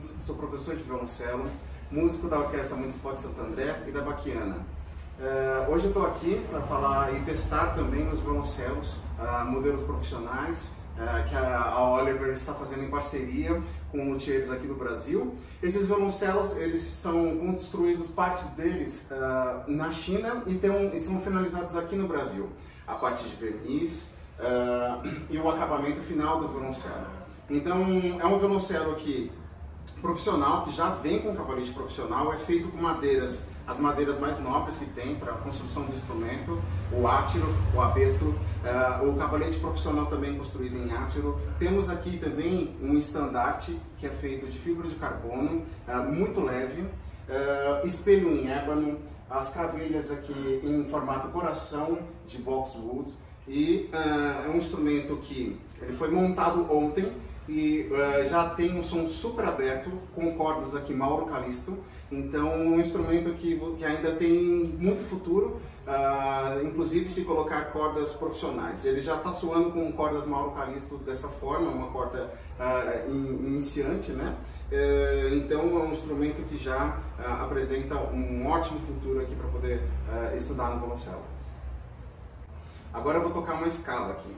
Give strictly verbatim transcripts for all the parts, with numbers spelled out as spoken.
Martins, sou professor de violoncelo, músico da Orquestra Municipal de Santo André e da Baquiana. Uh, hoje eu estou aqui para falar e testar também os violoncelos, uh, modelos profissionais, uh, que a, a Oliver está fazendo em parceria com luthiers aqui do Brasil. Esses violoncelos, eles são construídos, partes deles, uh, na China e, tem um, e são finalizados aqui no Brasil. A parte de verniz uh, e o acabamento final do violoncelo. Então, é um violoncelo que, profissional, que já vem com cavalete profissional, é feito com madeiras, as madeiras mais nobres que tem para a construção do instrumento, o átiro, o abeto, uh, o cavalete profissional também construído em átiro. Temos aqui também um estandarte que é feito de fibra de carbono, uh, muito leve, uh, espelho em ébano, as cravelhas aqui em formato coração de boxwood, e uh, é um instrumento que ele foi montado ontem e uh, já tem um som super aberto, com cordas aqui Mauro Calisto. Então é um instrumento que, que ainda tem muito futuro, uh, inclusive se colocar cordas profissionais. Ele já está soando com cordas Mauro Calisto dessa forma, uma corda uh, in, iniciante, né? Uh, então é um instrumento que já uh, apresenta um ótimo futuro aqui para poder uh, estudar no violoncelo. Agora eu vou tocar uma escala aqui.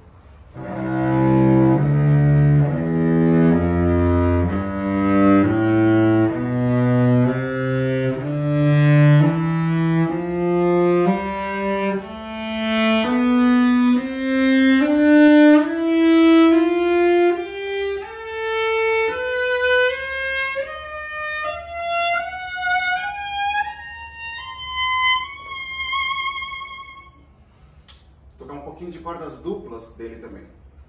Tocar um pouquinho de cordas duplas dele também.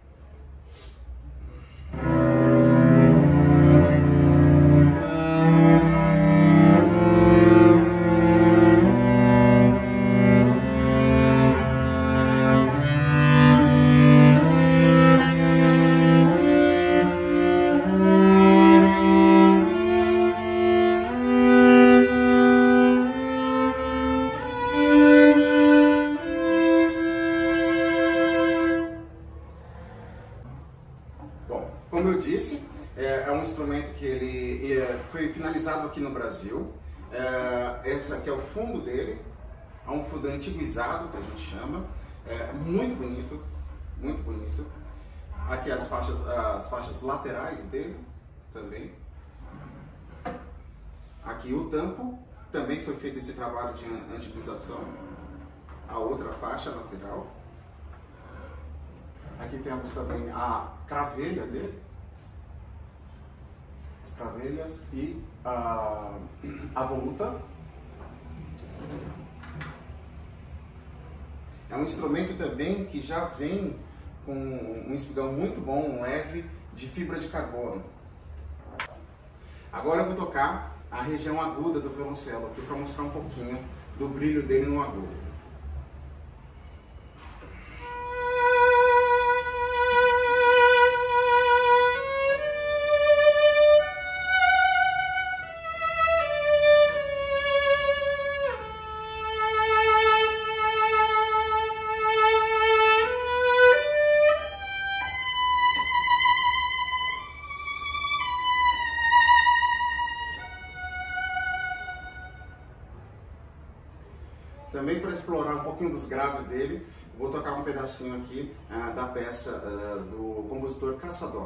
Como eu disse, é, é um instrumento que ele é, foi finalizado aqui no Brasil. É, esse aqui é o fundo dele, é um fundo antiguizado, que a gente chama. É, muito bonito, muito bonito. Aqui as faixas, as faixas laterais dele também. Aqui o tampo, também foi feito esse trabalho de antiguização. A outra faixa lateral. Aqui temos também a cravelha dele, as cravelhas e a, a voluta. É um instrumento também que já vem com um espigão muito bom, um leve, de fibra de carbono. Agora eu vou tocar a região aguda do violoncelo aqui para mostrar um pouquinho do brilho dele no agudo. Também para explorar um pouquinho dos graves dele, vou tocar um pedacinho aqui uh, da peça uh, do compositor Caçador.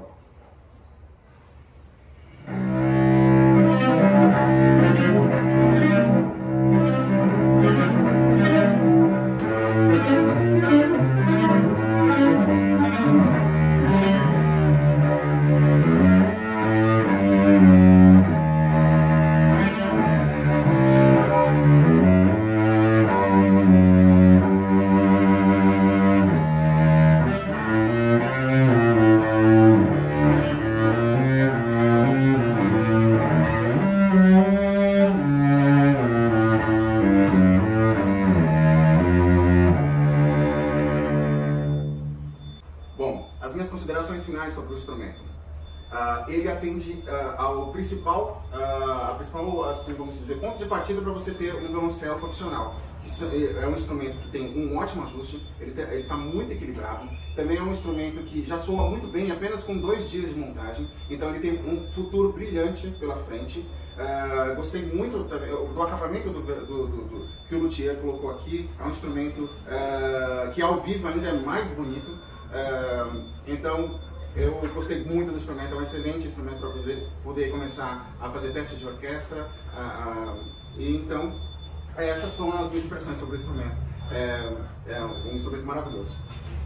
Bom, as minhas considerações finais sobre o instrumento. Uh, ele atende uh, ao principal, uh, a principal, assim, vamos dizer, ponto de partida para você ter um violoncelo profissional. Que é um instrumento que tem um ótimo ajuste, ele está muito equilibrado. Também é um instrumento que já soa muito bem apenas com dois dias de montagem, então ele tem um futuro brilhante pela frente. Uh, gostei muito também do acabamento do, do, do, do, que o luthier colocou aqui. É um instrumento uh, que ao vivo ainda é mais bonito. Uh, então eu gostei muito do instrumento, é um excelente instrumento para poder começar a fazer testes de orquestra. Uh, uh, e então essas foram as minhas impressões sobre o instrumento. É, é um instrumento maravilhoso.